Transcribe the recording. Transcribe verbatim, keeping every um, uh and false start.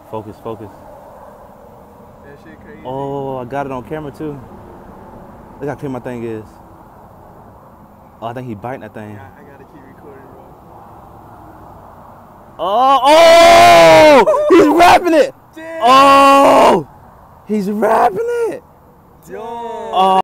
Focus, focus. That shit crazy. Oh, I got it on camera too. Look how clear my thing is. Oh, I think he biting that thing. Yeah, I gotta keep recording, bro. Oh, oh! He's wrapping it! Damn. Oh! He's wrapping it! Yo. Oh.